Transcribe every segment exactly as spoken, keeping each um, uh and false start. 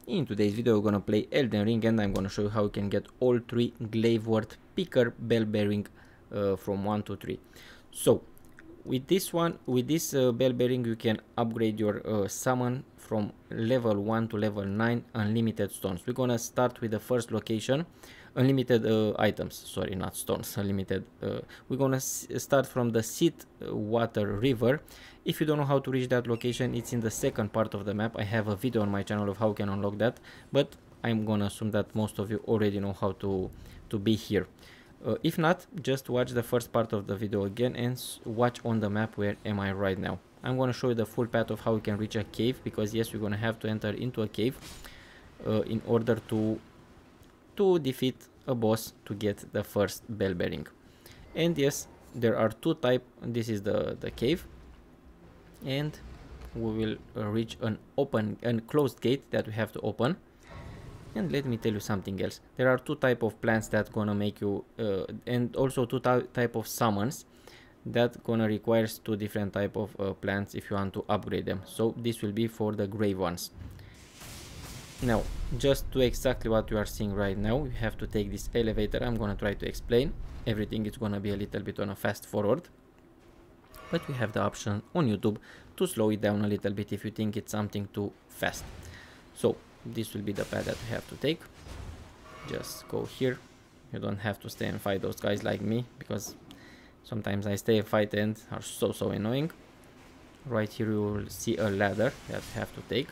In today's video we're gonna play Elden Ring and I'm gonna show you how you can get all three Glavewort Picker Bell Bearing uh, from one to three. So with this one, with this uh, Bell Bearing you can upgrade your uh, summon from level one to level nine, unlimited stones. We're gonna start with the first location, unlimited uh, items, sorry, not stones, unlimited. Uh, we're gonna start from the Seat Water River. If you don't know how to reach that location, it's in the second part of the map. I have a video on my channel of how you can unlock that, but I'm gonna assume that most of you already know how to to be here. Uh, if not, just watch the first part of the video again and watch on the map where am I right now. I'm gonna show you the full path of how you can reach a cave, because yes, you're gonna have to enter into a cave uh, in order to to defeat a boss to get the first bell bearing. And yes, there are two types. This is the the cave, and we will uh, reach an open and closed gate that we have to open. And let me tell you something else. There are two type of plants that gonna make you uh, and also two type of summons that gonna requires two different type of uh, plants if you want to upgrade them. So this will be for the grave ones. Now just to exactly what you are seeing right now, you have to take this elevator. I'm gonna try to explain everything. It's gonna be a little bit on a fast forward, but we have the option on YouTube to slow it down a little bit if you think it's something too fast. So this will be the path that we have to take. Just go here. You don't have to stay and fight those guys like me, because sometimes I stay and fight and are so so annoying. Right here you will see a ladder that you have to take.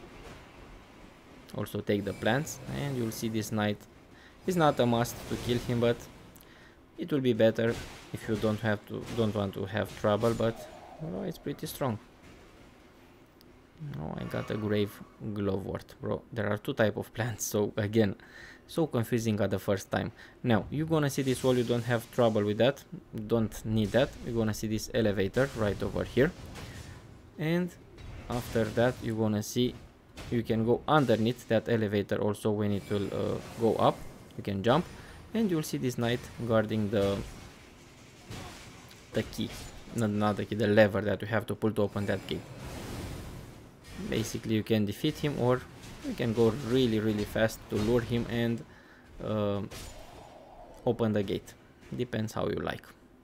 Also take the plants, and you'll see this knight. It's not a must to kill him, but it will be better if you don't have to don't want to have trouble, but oh, it's pretty strong. Oh, I got a grave Glavewort, bro. There are two type of plants, so again, so confusing at the first time. Now you're gonna see this wall. You don't have trouble with that, don't need that. You're gonna see this elevator right over here, and after that you're gonna see you can go underneath that elevator also. When it will uh, go up, you can jump, and you'll see this knight guarding the the key, not, not the key, the lever that you have to pull to open that gate. Basically you can defeat him, or you can go really really fast to lure him and uh, open the gate. Depends how you like.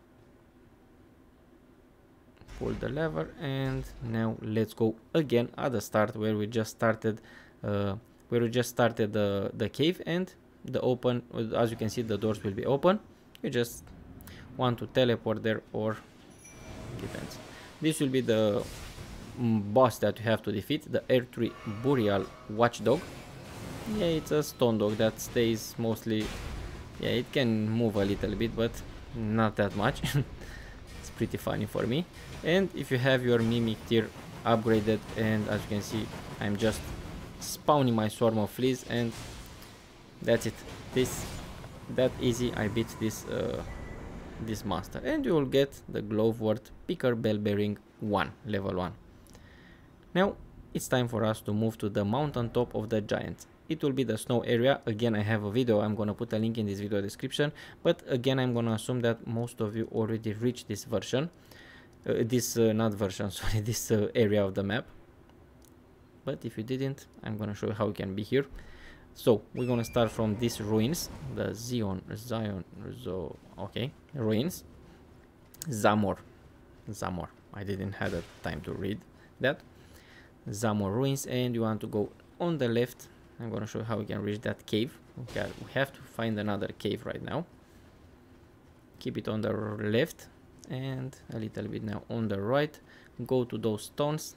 Pull the lever, and now let's go again at the start where we just started uh, where we just started the, the cave, and the open, as you can see, the doors will be open. You just want to teleport there, or depends. This will be the boss that you have to defeat, the Erdtree Burial Watchdog. Yeah, it's a stone dog that stays mostly, yeah, it can move a little bit, but not that much. It's pretty funny for me. And if you have your Mimic tier upgraded, and as you can see, I'm just spawning my swarm of fleas, and that's it. This that easy, I beat this uh, this monster, and you will get the Glavewort Picker Bell Bearing one, level one. Now it's time for us to move to the mountain top of the giants. It will be the snow area. Again, I have a video. I'm gonna put a link in this video description, but again, I'm gonna assume that most of you already reached this version, uh, this uh, not version, sorry, this uh, area of the map. But if you didn't, I'm gonna show you how you can be here. So we're gonna start from these ruins, the Zion, Zion, Zo, okay, ruins, Zamor, Zamor. I didn't have the time to read that. Zamor ruins, and you want to go on the left. I'm gonna show you how we can reach that cave. Okay, we have to find another cave right now. Keep it on the left, and a little bit now on the right. Go to those stones,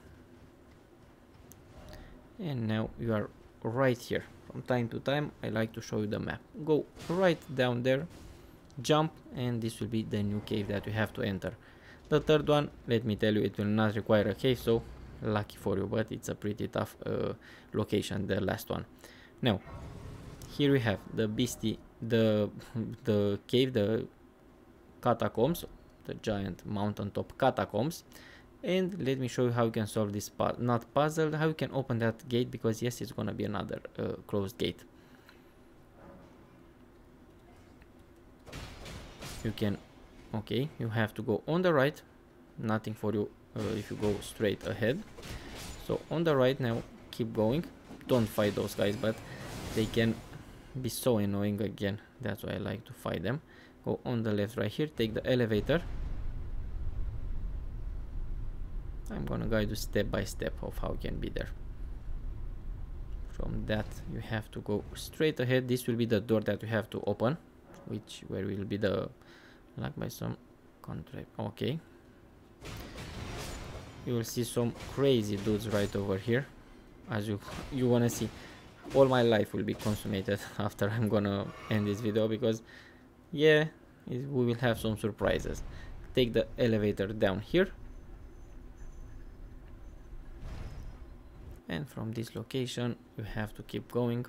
and now you are right here. From time to time I like to show you the map. Go right down there, jump, and this will be the new cave that you have to enter. The third one, let me tell you, it will not require a cave, so lucky for you, but it's a pretty tough uh, location, the last one. Now here we have the beastie, the the cave, the catacombs, the giant mountaintop catacombs. And let me show you how you can solve this pu not puzzle, how you can open that gate, because yes, it's gonna be another uh, closed gate. You can, okay, you have to go on the right, nothing for you uh, if you go straight ahead. So on the right now, keep going, don't fight those guys, but they can be so annoying again. That's why I like to fight them. Go on the left right here, take the elevator. I'm gonna guide you step by step of how you can be there. From that you have to go straight ahead. This will be the door that you have to open, which where will be the locked by some contract. Okay, you will see some crazy dudes right over here. As you you wanna see, all my life will be consumed after I'm gonna end this video, because yeah, it, we will have some surprises. Take the elevator down here, and from this location you have to keep going.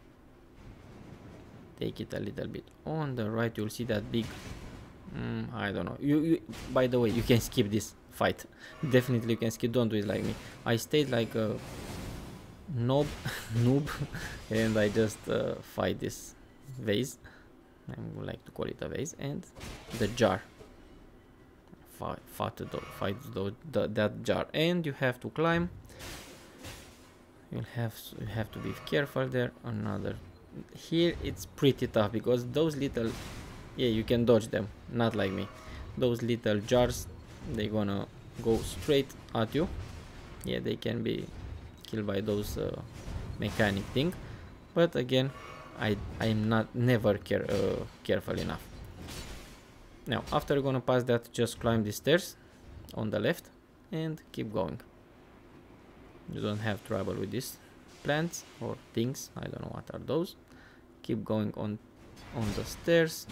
Take it a little bit on the right, you'll see that big mm, I don't know, you, you by the way, you can skip this fight. Definitely you can skip, don't do it like me. I stayed like a noob noob and I just uh, fight this vase. I would like to call it a vase, and the jar. Fight, fight, the, fight the, the, that jar, and you have to climb. You'll have you have to be careful there. Another here, it's pretty tough because those little, yeah, you can dodge them, not like me. Those little jars, they gonna go straight at you. Yeah, they can be killed by those uh, mechanic thing, but again, I I'm not never care uh, careful enough. Now after you're gonna pass that, just climb the stairs on the left and keep going. You don't have trouble with these plants or things, I don't know what are those. Keep going on on the stairs.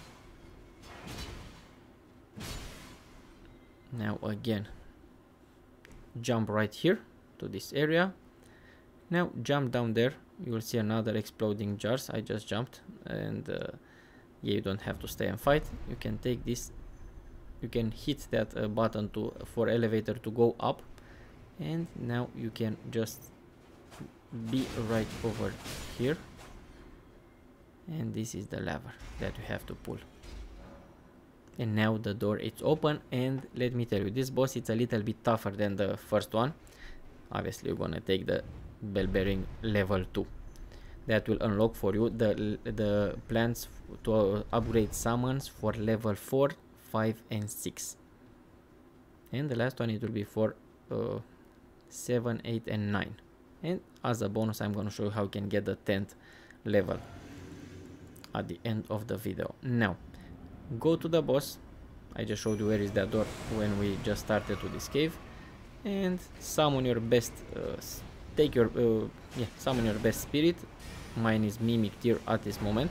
Now again, jump right here to this area. Now jump down there, you will see another exploding jars. I just jumped, and uh, yeah, you don't have to stay and fight. You can take this, you can hit that uh, button to for elevator to go up, and now you can just be right over here, and this is the lever that you have to pull. And now the door is open, and let me tell you, this boss, it's a little bit tougher than the first one. Obviously you're gonna take the bell bearing level two. That will unlock for you the the plans to uh, upgrade summons for level four, five and six. And the last one, it will be for uh, seven, eight and nine. And as a bonus, I'm gonna show you how you can get the tenth level at the end of the video. Now go to the boss. I just showed you where is that door when we just started to this cave, and summon your best uh, take your uh, yeah summon your best spirit. Mine is Mimic Tear at this moment.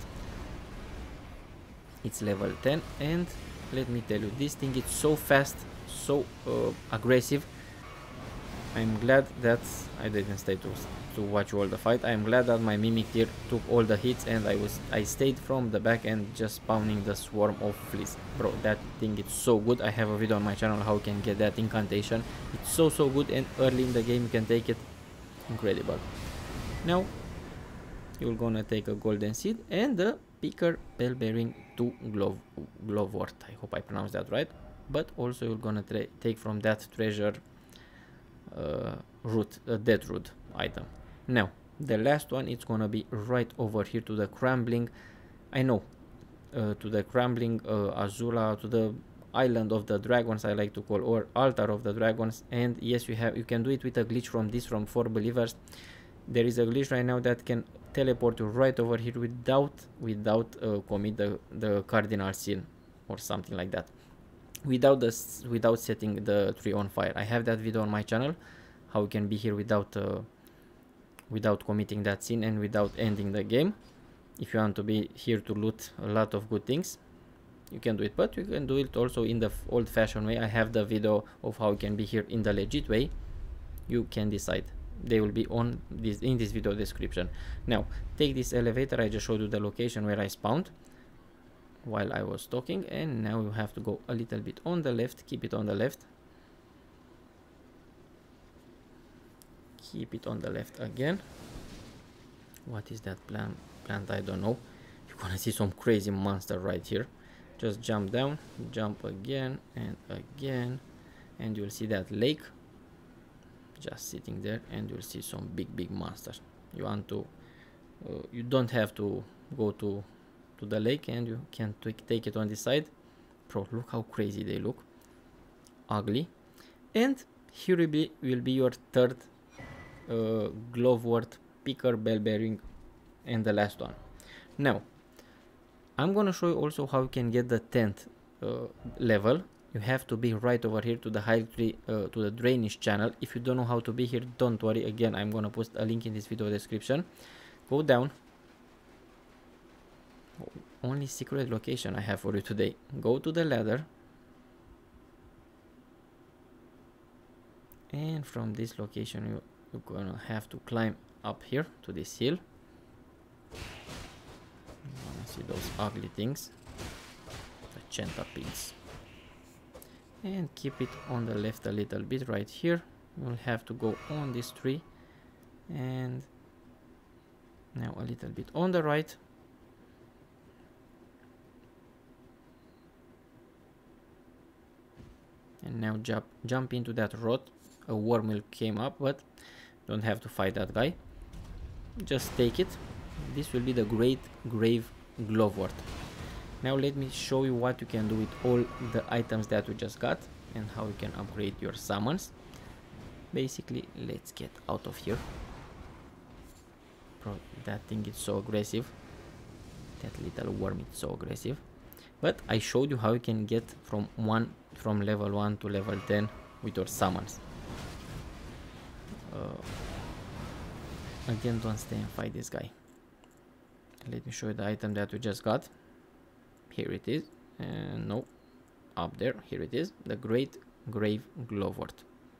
It's level ten, and let me tell you, this thing is so fast, so uh, aggressive. I'm glad that I didn't stay to to watch all the fight. I'm glad that my Mimic Tear took all the hits, and I was I stayed from the back and just spawning the swarm of fleas. Bro, that thing is so good. I have a video on my channel how you can get that incantation. It's so so good, and early in the game you can take it. Incredible. Now you're gonna take a golden seed and the picker bell bearing two glove glovewort. I hope I pronounced that right. But also you're gonna take from that treasure uh, root, a dead root item. Now the last one, it's gonna be right over here to the crumbling, I know, uh, to the crumbling uh, Azula, to the island of the dragons, I like to call, or altar of the dragons. And yes, you have you can do it with a glitch from this, from four believers. There is a glitch right now that can teleport you right over here without without uh, commit the the cardinal sin or something like that, without this without setting the tree on fire. I have that video on my channel how you can be here without uh, without committing that sin and without ending the game. If you want to be here to loot a lot of good things, you can do it, but you can do it also in the old-fashioned way. I have the video of how you can be here in the legit way. You can decide. They will be on this in this video description. Now take this elevator. I just showed you the location where I spawned while I was talking, and now you have to go a little bit on the left. Keep it on the left. Keep it on the left again. What is that plant? Plant? I don't know. You're gonna see some crazy monster right here. Just jump down, jump again and again, and you'll see that lake. just sitting there, and you'll see some big big monsters. You want to uh, you don't have to go to to the lake, and you can take it on this side. Bro, look how crazy they look. Ugly. And here will be, will be your third uh, Glovewort picker bell bearing, and the last one. Now I'm gonna show you also how you can get the tenth uh, level. You have to be right over here to the high tree, uh, to the drainage channel. If you don't know how to be here, don't worry. Again, I'm gonna post a link in this video description. Go down. Only secret location I have for you today. Go to the ladder, and from this location you, you're gonna have to climb up here to this hill. You wanna see those ugly things, the centipedes, and keep it on the left a little bit right here. You'll have to go on this tree, and now a little bit on the right. And now jump jump into that rod. A worm will came up, but don't have to fight that guy. Just take it. This will be the Great Grave Glovewort. Now let me show you what you can do with all the items that we just got, and how you can upgrade your summons. Basically, let's get out of here. Bro, that thing is so aggressive. That little worm is so aggressive. But I showed you how you can get from one from level one to level ten with your summons. Uh, again, don't stay and fight this guy. Let me show you the item that we just got. Here it is. And no, up there. Here it is. The Great Grave Glovewort.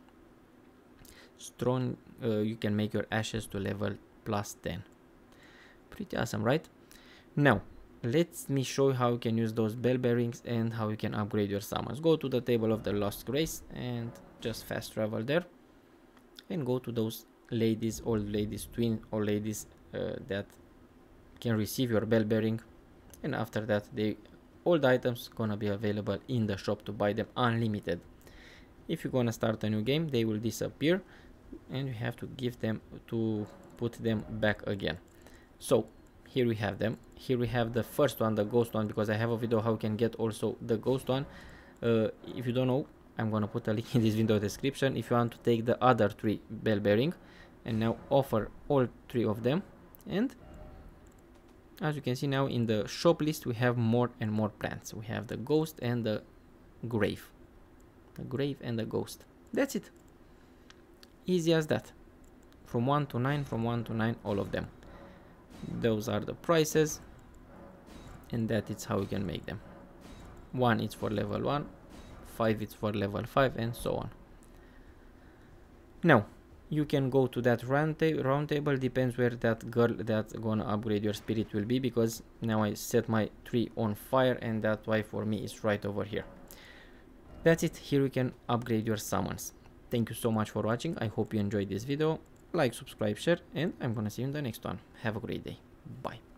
Strong. Uh, you can make your ashes to level plus ten. Pretty awesome, right? Now, let me show you how you can use those bell bearings and how you can upgrade your summons. Go to the table of the Lost Grace and just fast travel there, and go to those ladies, old ladies, twin old ladies uh, that can receive your bell bearing, and after that they all the items gonna be available in the shop to buy them unlimited. If you're gonna start a new game, they will disappear, and you have to give them to put them back again. So here we have them. Here we have the first one, the ghost one, because I have a video how you can get also the ghost one. Uh, if you don't know, I'm gonna put a link in this video description. If you want to take the other three bell bearing, and now offer all three of them, and as you can see now in the shop list we have more and more plants. We have the ghost and the grave, the grave and the ghost. That's it. Easy as that. From one to nine, from one to nine, all of them. Those are the prices, and that is how you can make them. One is for level one, five is for level five, and so on. Now you can go to that round, ta round table. Depends where that girl that's gonna upgrade your spirit will be, because now I set my tree on fire, and that's why for me it's right over here. That's it. Here you can upgrade your summons. Thank you so much for watching. I hope you enjoyed this video. Like, subscribe, share, and I'm gonna see you in the next one. Have a great day. Bye.